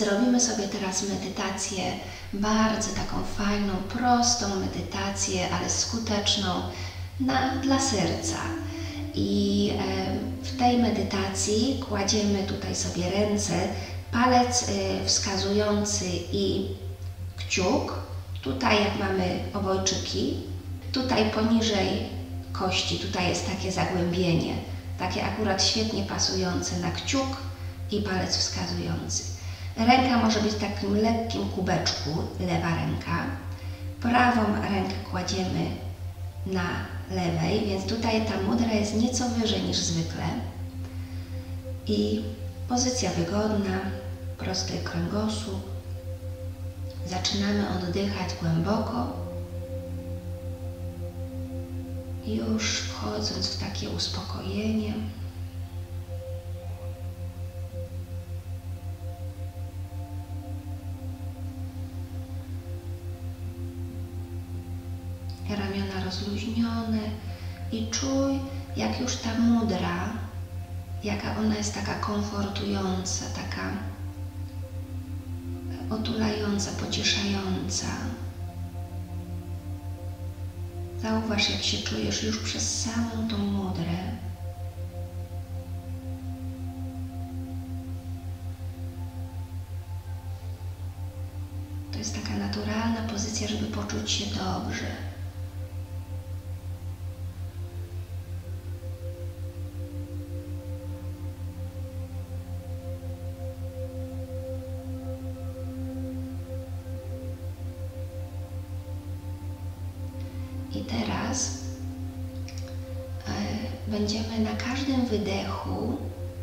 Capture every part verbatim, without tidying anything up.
Zrobimy sobie teraz medytację, bardzo taką fajną, prostą medytację, ale skuteczną na, dla serca. I e, w tej medytacji kładziemy tutaj sobie ręce, palec e, wskazujący i kciuk, tutaj jak mamy obojczyki, tutaj poniżej kości, tutaj jest takie zagłębienie, takie akurat świetnie pasujące na kciuk i palec wskazujący. Ręka może być w takim lekkim kubeczku, lewa ręka. Prawą rękę kładziemy na lewej, więc tutaj ta mudra jest nieco wyżej niż zwykle. I pozycja wygodna, prosty kręgosłup. Zaczynamy oddychać głęboko, już wchodząc w takie uspokojenie. Ramiona rozluźnione i czuj, jak już ta mudra, jaka ona jest taka komfortująca, taka otulająca, pocieszająca. Zauważ, jak się czujesz już przez samą tą mudrę. To jest taka naturalna pozycja, żeby poczuć się dobrze. I teraz y, będziemy na każdym wydechu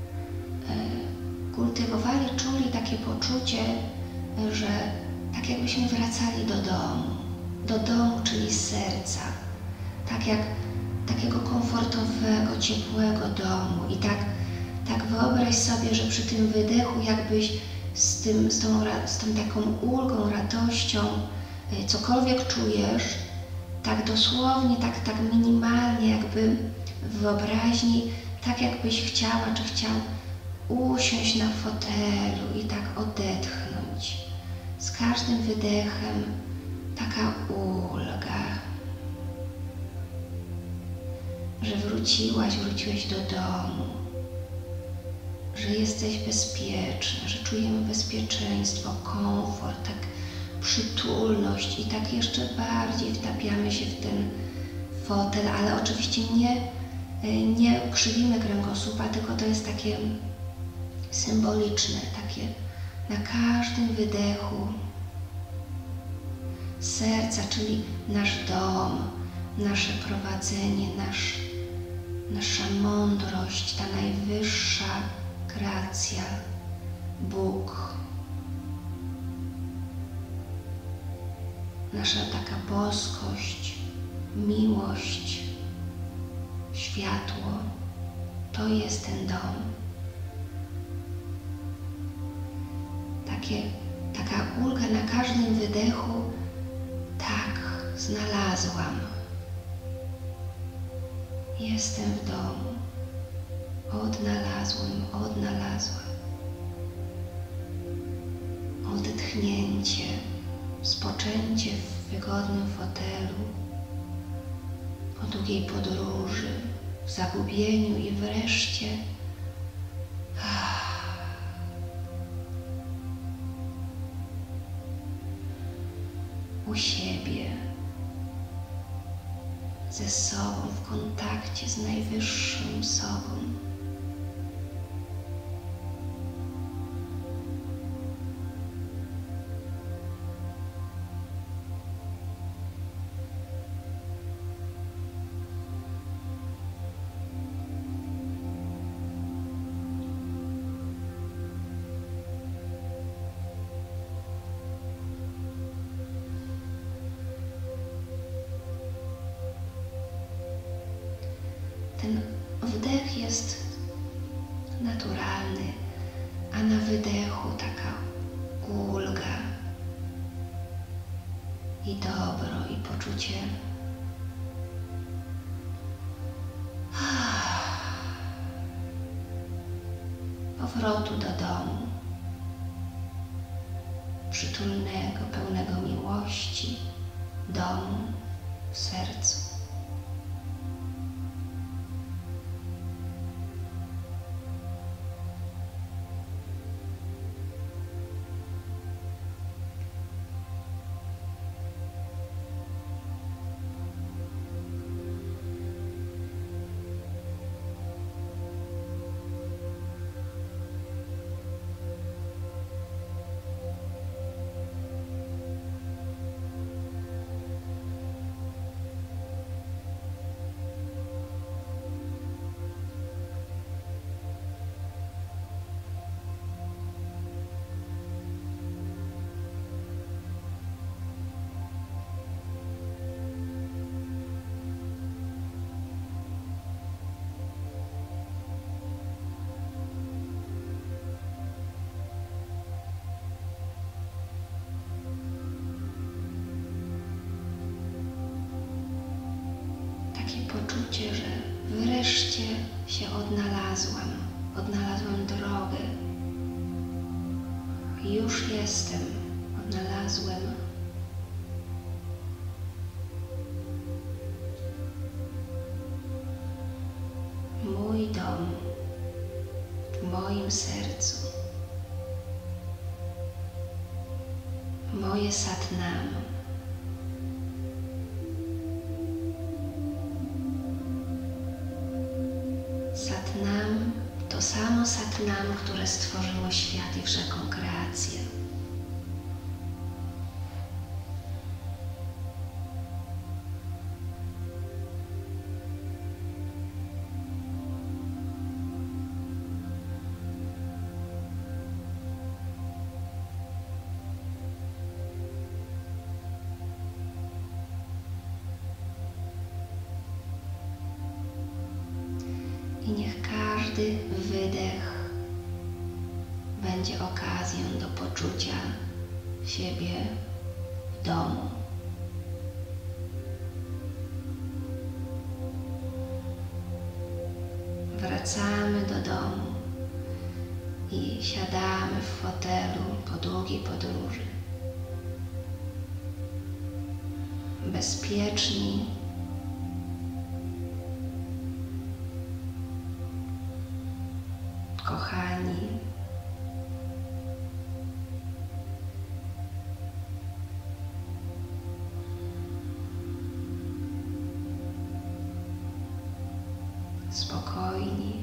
y, kultywowali, czuli takie poczucie, y, że tak jakbyśmy wracali do domu, do domu, czyli z serca, tak jak takiego komfortowego, ciepłego domu. I tak, tak wyobraź sobie, że przy tym wydechu jakbyś z, tym, z, tą, z tą taką ulgą, radością, y, cokolwiek czujesz, tak dosłownie, tak, tak minimalnie, jakby w wyobraźni, tak jakbyś chciała czy chciał usiąść na fotelu i tak odetchnąć. Z każdym wydechem taka ulga, że wróciłaś, wróciłeś do domu, że jesteś bezpieczny, że czujemy bezpieczeństwo, komfort, tak przytulność i tak jeszcze bardziej wtapiamy się w ten fotel, ale oczywiście nie, nie krzywimy kręgosłupa, tylko to jest takie symboliczne, takie na każdym wydechu serca, czyli nasz dom, nasze prowadzenie, nasz, nasza mądrość, ta najwyższa gracja, Bóg. Nasza taka boskość, miłość, światło, to jest ten dom. Takie, taka ulga na każdym wydechu, tak, znalazłam. Jestem w domu. Odnalazłem, odnalazłam. Odetchnięcie. Spoczęcie w wygodnym fotelu, po długiej podróży, w zagubieniu i wreszcie u siebie, ze sobą, w kontakcie z najwyższym sobą. Ten wdech jest naturalny, a na wydechu taka ulga i dobro, i poczucie powrotu do domu. przytulnego, pełnego miłości domu w sercu. Takie poczucie, że wreszcie się odnalazłam, odnalazłam drogę. Już jestem, odnalazłem mój dom w moim sercu, moje Satnam. Satnam to samo Satnam, które stworzyło świat i wszelką kreację. I niech każdy wydech będzie okazją do poczucia siebie w domu. Wracamy do domu i siadamy w fotelu po długiej podróży. Bezpieczni, kochani, spokojni,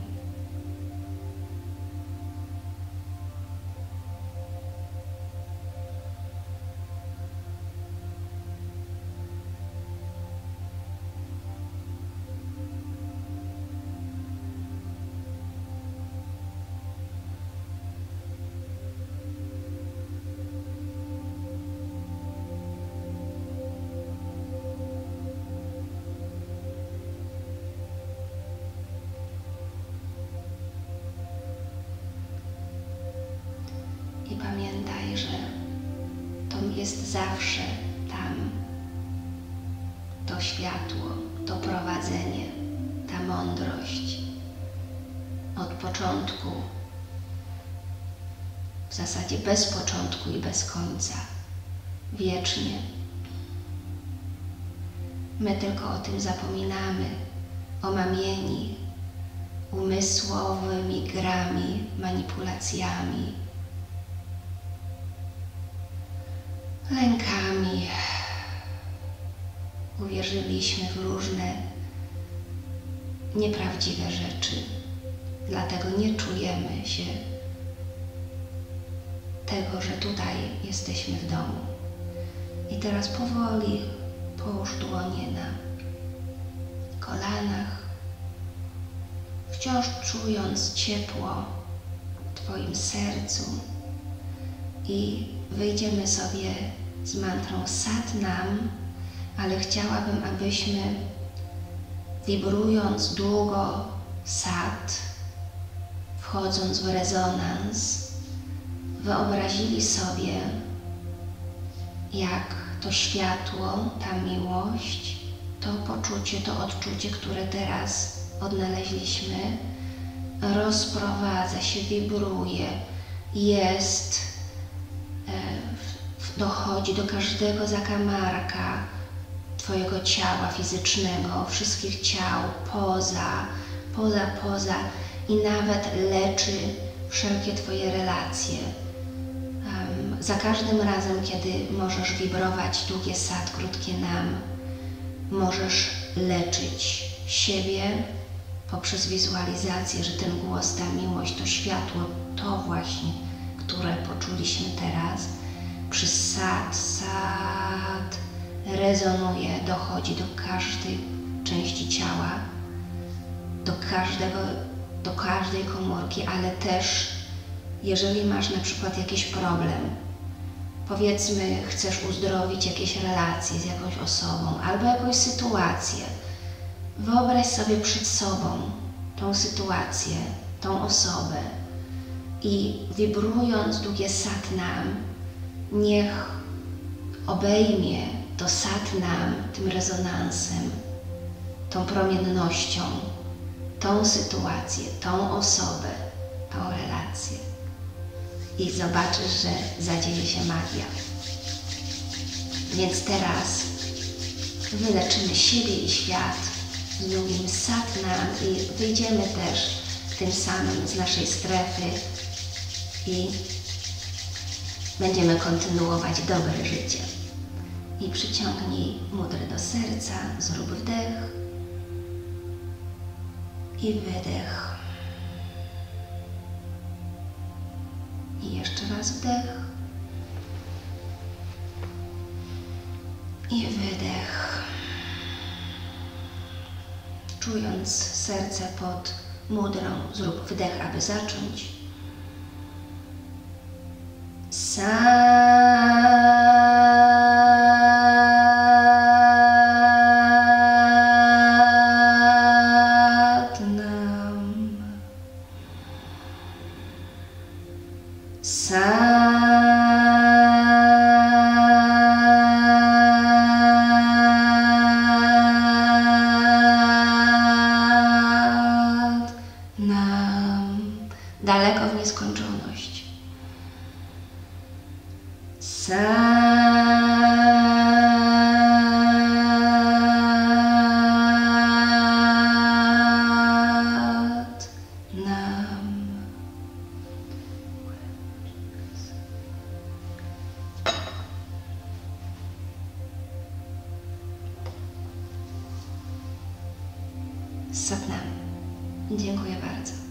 i pamiętaj, że to jest zawsze tam to światło, to prowadzenie, ta mądrość od początku, w zasadzie bez początku i bez końca, wiecznie. My tylko o tym zapominamy, omamieni umysłowymi grami, manipulacjami, lękami. Uwierzyliśmy w różne nieprawdziwe rzeczy, dlatego nie czujemy się tego, że tutaj jesteśmy w domu. I teraz powoli połóż dłonie na kolanach, wciąż czując ciepło w Twoim sercu, i wyjdziemy sobie z mantrą Satnam, ale chciałabym, abyśmy wibrując długo Sat, wchodząc w rezonans, wyobrazili sobie, jak to światło, ta miłość, to poczucie, to odczucie, które teraz odnaleźliśmy, rozprowadza się, wibruje, jest dochodzi do każdego zakamarka Twojego ciała fizycznego, wszystkich ciał, poza, poza, poza i nawet leczy wszelkie Twoje relacje. Um, za każdym razem, kiedy możesz wibrować długie sad, krótkie nam, możesz leczyć siebie poprzez wizualizację, że ten głos, ta miłość, to światło, to właśnie, które poczuliśmy teraz, przez sad, sad rezonuje, dochodzi do każdej części ciała, do każdego, do każdej komórki, ale też jeżeli masz na przykład jakiś problem, powiedzmy chcesz uzdrowić jakieś relacje z jakąś osobą albo jakąś sytuację, wyobraź sobie przed sobą tą sytuację, tą osobę i wibrując długie sat nam, niech obejmie to sat nam tym rezonansem, tą promiennością, tą sytuację, tą osobę, tą relację. I zobaczysz, że zadzieje się magia. Więc teraz wyleczymy siebie i świat z długim sat nam i wyjdziemy też tym samym z naszej strefy i będziemy kontynuować dobre życie. I przyciągnij mudrę do serca, zrób wdech i wydech. I jeszcze raz wdech i wydech. Czując serce pod mudrą, zrób wdech, aby zacząć. Satnam. Satnam. Daleko w nieskończoność. Satnam. Satnam. Dziękuję bardzo.